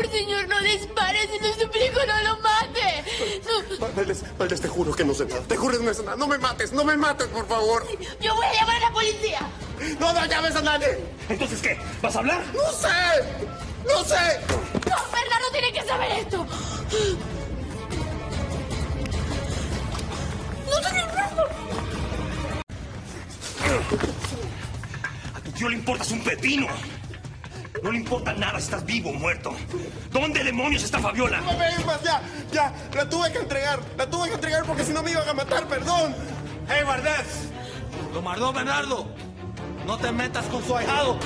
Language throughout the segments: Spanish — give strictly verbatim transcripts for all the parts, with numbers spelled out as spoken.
favor, señor, no dispare. Se lo suplico, no lo mate. No. Valdés, Valdés, te juro que no sé nada. Te juro que no sé nada. No me mates, no me mates, por favor. Yo voy a llamar a la policía. No, no llames a nadie. ¿Entonces qué? ¿Vas a hablar? No sé. No sé. No, Bernardo tiene que saber esto. No te Bernardo. A tu tío le importas un pepino. No le importa nada si estás vivo o muerto. ¿Dónde demonios está Fabiola? No me pegues más, ya, ya. La tuve que entregar. La tuve que entregar porque si no me iban a matar, perdón. ¡Hey, Valdés! Lo mandó Bernardo. No te metas con su ahijado.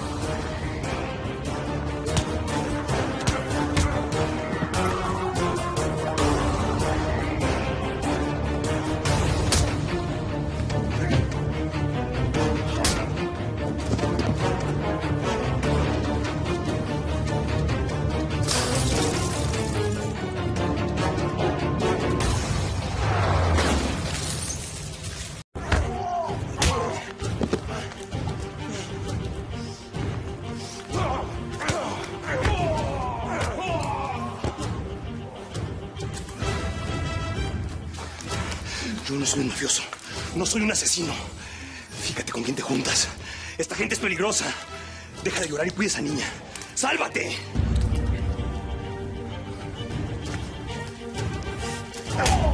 Yo no soy un mafioso. No soy un asesino. Fíjate con quién te juntas. Esta gente es peligrosa. Deja de llorar y cuida a esa niña. ¡Sálvate! ¡Oh!